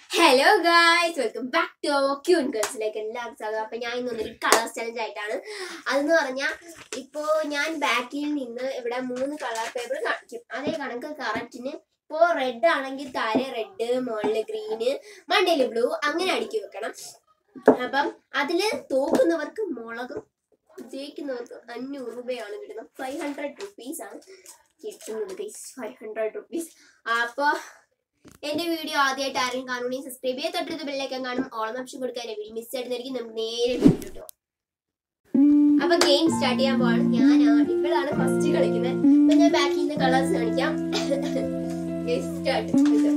Hello guys, welcome back to our cute girls. അപ്പോൾ ഞാൻ ഇന്നൊരു കളേഴ്സ് ചലഞ്ച് ആയിട്ടാണ്. അതെന്ന് പറഞ്ഞാൽ ഇപ്പോൾ ഞാൻ ബാക്കിൽ നിന്ന് ഇവിടെ 3 കളർ പേപ്പർ കാണിക്കും. അതേ കണക്ക് കറക്റ്റിന് ഇപ്പോൾ റെഡ് ആണെങ്കിൽ താഴെ റെഡ്, മുകളിൽ ഗ്രീന്, മണ്ടയിൽ ബ്ലൂ അങ്ങനെ അടുക്കി വെക്കണം. അപ്പം അതിൽ തോക്കുന്നവർക്ക് മുളകും ജയിക്കുന്നവർക്ക് 500 രൂപയാണ് കിട്ടുന്നത്. 500 rupees ആണ് കിട്ടുന്നത് ഗൈസ്. 500 rupees. അപ്പോൾ എന്റെ വീഡിയോ ആദ്യമായിട്ട് ആരെയും കാണുകയും സബ്സ്ക്രൈബ് ചെയ്ത് തൊട്ടടുത്ത് ബെല്ലൈക്കൺ കാണും. ഓൾ ഓപ്ഷൻ കൊടുക്കാൻ വീഡിയോ മിസ് ആയിട്ടായിരിക്കും. നമുക്ക് നേരെ കിട്ടും. അപ്പൊ ഗെയിം സ്റ്റാർട്ട് ചെയ്യാൻ പോവാണ്. ഇവളാണ് ഫസ്റ്റ് കളിക്കുന്നത്. അപ്പൊ ഞാൻ ബാക്കിൽ നിന്ന് കളേഴ്സ് കാണിക്കാം. സ്റ്റാർട്ട്.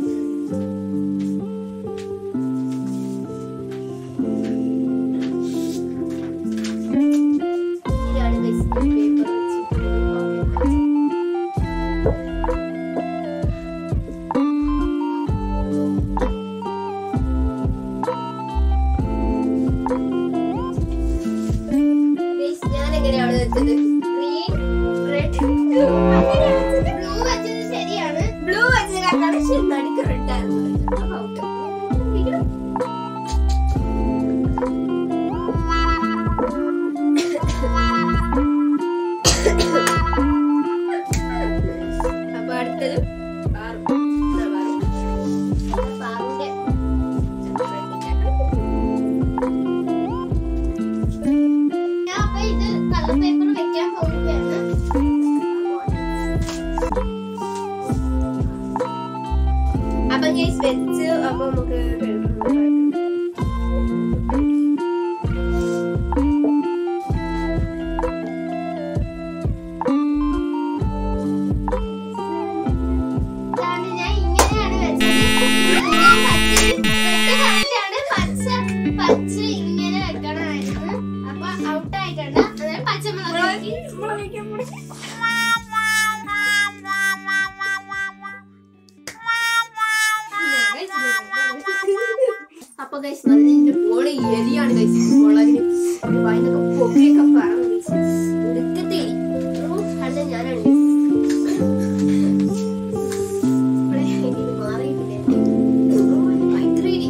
അപ്പൊ അടുത്തത് വെച്ച് അപ്പൊ നമുക്ക് ഇങ്ങനെ വെക്കണമായിരുന്നു. അപ്പൊ ഔട്ട് ആയിട്ടുണ്ട്. അതായത് പച്ചമുളക് അപ്പൊ ഗൈസ് നല്ല പോളെ എലിയാണ് ഗൈസ്. വളരെ വൈനൊക്കെ പൊക്കിയൊക്കെ പറഞ്ഞു എടുക്കത്തെ അടുത്ത ഞാനാണ് മാറിയിട്ടില്ല. ഭയങ്കര എലി.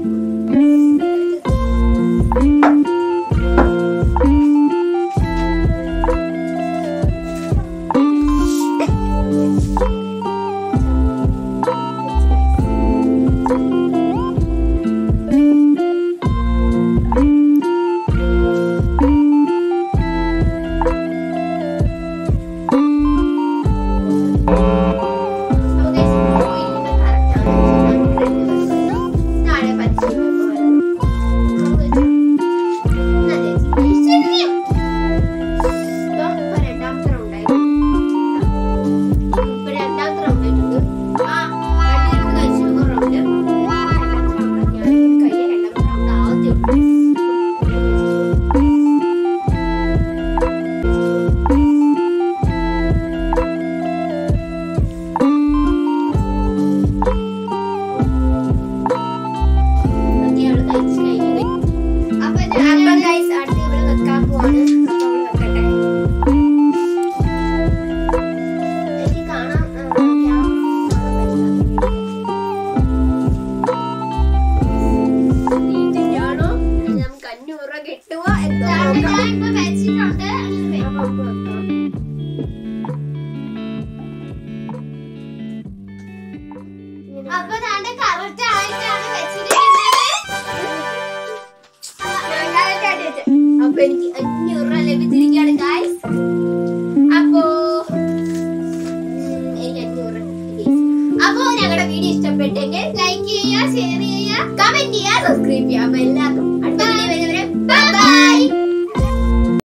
അപ്പൊ ഞാൻ കറക്റ്റ് ആയിട്ടാണ് വെച്ചിരിക്കുന്നത്. അപ്പൊ എനിക്ക് 500 രൂപ ലഭിച്ചിരിക്കുകയാണ് ഗൈസ്. അപ്പോ എനിക്ക് 500 രൂപ. അപ്പോ ഞങ്ങളുടെ വീഡിയോ ഇഷ്ടപ്പെട്ടെങ്കിൽ ലൈക്ക് ചെയ്യുക, ഷെയർ ചെയ്യുക, കമന്റ് ചെയ്യുക, സബ്സ്ക്രൈബ് ചെയ്യുക. അപ്പൊ എല്ലാവർക്കും